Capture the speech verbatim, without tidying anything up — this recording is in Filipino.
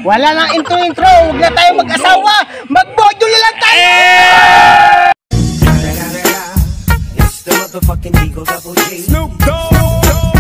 Wala nang intro-intro. Huwag na tayo mag-asawa. Mag-module lang tayo! It's the motherfucking Eagle Double G. Snoop Dogg.